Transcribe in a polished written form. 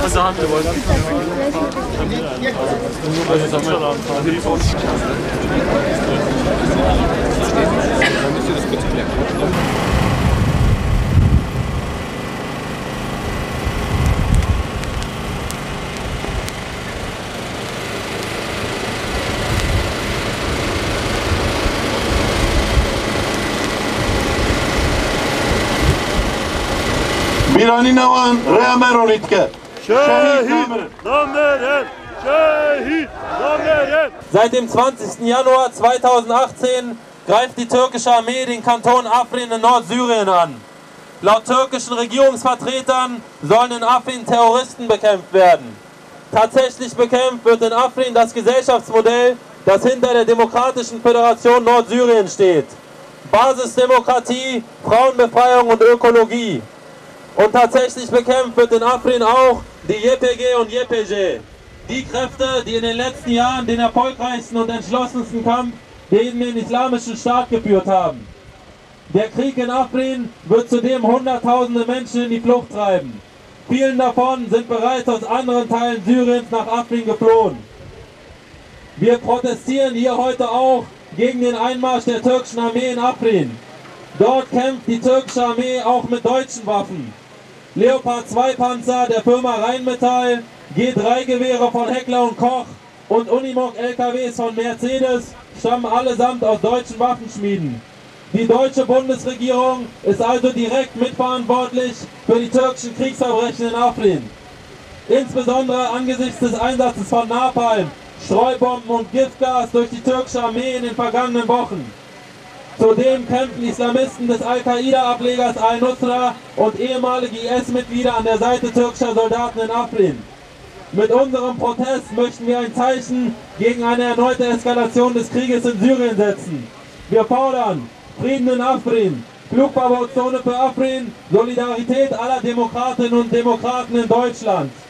Miraninavan Reameronitke. Şehit Nameren! Şehit Nameren! Seit dem 20. Januar 2018 greift die türkische Armee den Kanton Afrin in Nordsyrien an. Laut türkischen Regierungsvertretern sollen in Afrin Terroristen bekämpft werden. Tatsächlich bekämpft wird in Afrin das Gesellschaftsmodell, das hinter der Demokratischen Föderation Nordsyrien steht. Basisdemokratie, Frauenbefreiung und Ökologie. Und tatsächlich bekämpft wird in Afrin auch die YPG und YPG. Die Kräfte, die in den letzten Jahren den erfolgreichsten und entschlossensten Kampf gegen den Islamischen Staat geführt haben. Der Krieg in Afrin wird zudem Hunderttausende Menschen in die Flucht treiben. Vielen davon sind bereits aus anderen Teilen Syriens nach Afrin geflohen. Wir protestieren hier heute auch gegen den Einmarsch der türkischen Armee in Afrin. Dort kämpft die türkische Armee auch mit deutschen Waffen. Leopard 2 Panzer der Firma Rheinmetall, G3 Gewehre von Heckler und Koch und Unimog LKWs von Mercedes stammen allesamt aus deutschen Waffenschmieden. Die deutsche Bundesregierung ist also direkt mitverantwortlich für die türkischen Kriegsverbrechen in Afrin. Insbesondere angesichts des Einsatzes von Napalm, Streubomben und Giftgas durch die türkische Armee in den vergangenen Wochen. Zudem kämpfen Islamisten des Al-Qaida-Ablegers Al-Nusra und ehemalige IS-Mitglieder an der Seite türkischer Soldaten in Afrin. Mit unserem Protest möchten wir ein Zeichen gegen eine erneute Eskalation des Krieges in Syrien setzen. Wir fordern Frieden in Afrin, Flugverbotszone für Afrin, Solidarität aller Demokratinnen und Demokraten in Deutschland.